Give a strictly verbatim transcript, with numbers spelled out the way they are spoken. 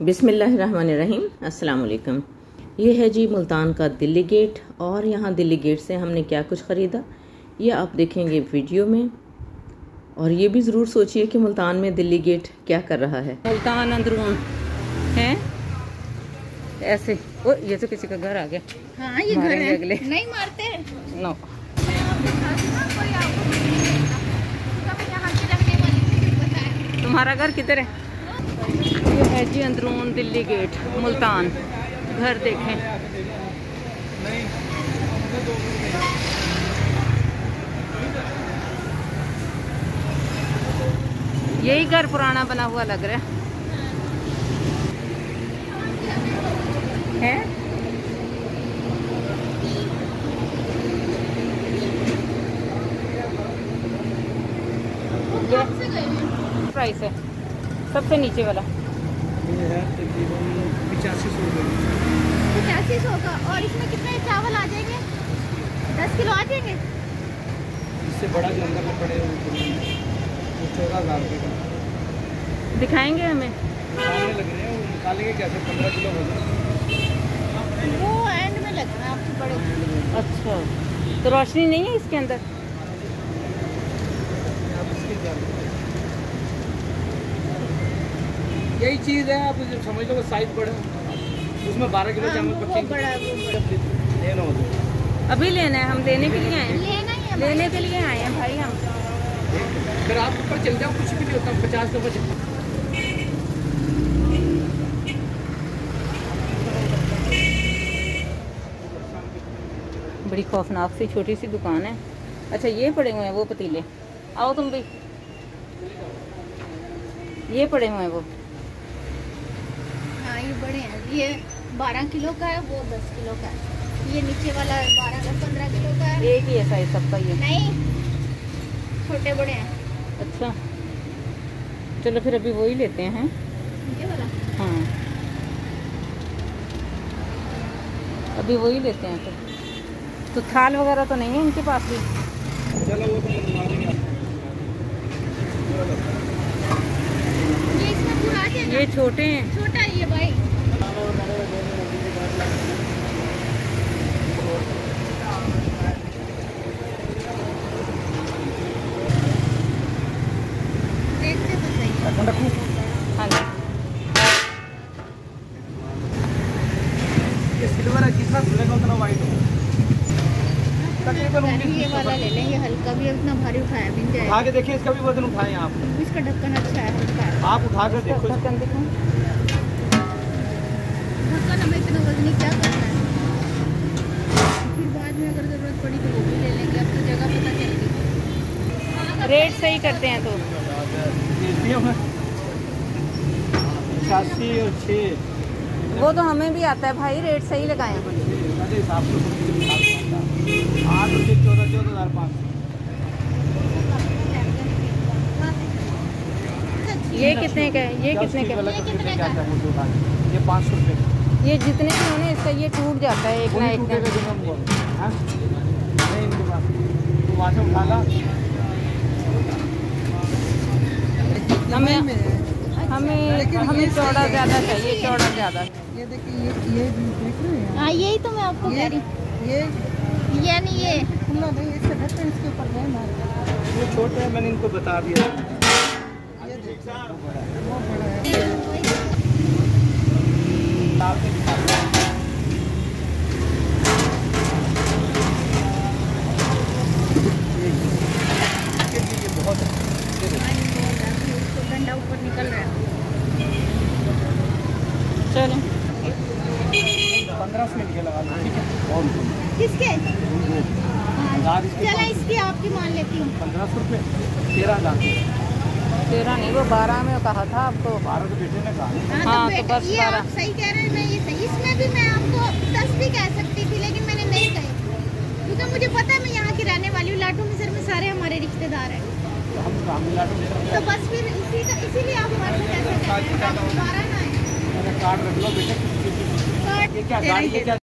बिस्मिल्लाहिर्रहमानिर्रहीम। अस्सलाम वालेकुम। ये है जी मुल्तान का दिल्ली गेट, और यहाँ दिल्ली गेट से हमने क्या कुछ ख़रीदा ये आप देखेंगे वीडियो में। और ये भी ज़रूर सोचिए कि मुल्तान में दिल्ली गेट क्या कर रहा है। मुल्तान अंदरून है ऐसे। ओ ये तो किसी का घर आ गया। हाँ ये घर है। अगले नहीं मारते नो। तुम्हारा घर किधर है? ये है जी अंदरून दिल्ली गेट मुल्तान। घर देखें। यही घर पुराना बना हुआ लग रहा है, है? प्राइस है सबसे नीचे वाला ये है तकरीबन पचासी सौ पचासी सौ का। और इसमें कितने चावल आ जाएंगे? दस किलो आ जाएंगे। इससे बड़ा जो अंदर में पड़े वो चौदह हज़ार रुपये का दिखाएंगे हमें। सामने लग रहे हैं, वो निकालेंगे कैसे? पंद्रह किलो हो जाए वो एंड में लग रहा है आपके बड़े। अच्छा तो रोशनी नहीं है इसके अंदर? आप इसके क्या यही चीज़ है, आप समझ लो साइज बड़ा उसमें बारह किलो चावल वो बड़ा है, वो बड़ा। लेना होता अभी लेना है, हम लेने के लिए आए हैं। लेना ही है लेने के लिए आए हैं भाई हम। फिर आप ऊपर चल जाओ, कुछ भी नहीं होता, पचास का बच। बड़ी खौफनाक सी छोटी सी दुकान है। अच्छा ये पड़े हुए हैं वो पतीले। आओ तुम भी। ये पड़े हुए हैं वो। हाँ ये बड़े हैं। ये बारह किलो का है, वो दस किलो का है। ये नीचे वाला बारह का पंद्रह किलो का है। एक ही है साइज सबका ये? नहीं छोटे बड़े हैं। अच्छा चलो फिर अभी वही लेते हैं। ये वाला हाँ अभी वही लेते हैं फिर। तो थाल वगैरह तो नहीं है इनके पास भी? चलो वो तो बनवा देंगे। ये इसमें पूरा आ जाएगा। ये छोटे हैं। छोटा है ये भाई। देखते तो सही। हाँ जी ये सिल्वर है, जितना खुलेगा उतना वाइट होगा। तकरीबन यानी ये वाला ले लेंगे, हल्का भी है, उतना भारी उठाया भी नहीं उठा जाएगा। के देखिए, इसका भी वजन उठाएं आप। इसका ढक्कन अच्छा है, हल्का है। आप उठा कर देखो। ढक्कन दिखाओ। ढक्कन हमें इतना वजनी क्या करना है? फिर बाद में अगर जरूरत पड़ी तो वो भी ले लेंगे। अब तो जगह पता चल गई। रेट सही करते हैं तो छियासी और छः वो तो हमें भी आता है भाई। रेट सही लगाएं। हिसाब से आठ रुपये चौदह चौदह हज़ार पाँच सौ। ये कितने का है? ये कितने का है? ये कितने का है? ये पाँच सौ रुपये। ये जितने भी होने इसका ये टूट जाता है एक ना एक ना। नहीं इनके पास तो वहाँ से उठा ला। हमें हमें हमें चौड़ा ज़्यादा चाहिए, चौड़ा ज़्यादा। ये देखिए, ये ये देख रहे हैं हाँ यही तो मैं आपको कह रही हूँ। ये यानी ये खुला नहीं, इससे ढक्कन इसके ऊपर नहीं मारता। ये छोटे हैं, मैंने इनको बता दिया। ये देखिए वो बड़ा है। लाल के बहुत उसको डंडा ऊपर निकल रहा है। चलो पंद्रह मिनट के लगा लो, ठीक है? और किसके? हजार इसके चला इसकी आपकी मान लेती हूँ। पंद्रह सौ रुपये तेरह हज़ार तेरह नहीं, वो बारह में कहा था आपको। बारह तो बेटे ने कहा। हाँ, हाँ, तो तो बेटा बस ये बारह। आप सही कह रहे हैं। मैं ये सही, इसमें भी मैं आपको दस भी कह सकती थी, लेकिन मैंने नहीं कही क्योंकि मुझे पता है मैं यहाँ की रहने वाली हूँ। लाटू मिसर में सारे हमारे रिश्तेदार हैं। तो हम हम लाटू तो बस फिर इसी का इसीलिए आप हमारे को कैसे कह रहे हैं? आप दोबारा ना आए। कार्ड रख लो बेटे। कार्ड ये क्या गाड़ी, ये क्या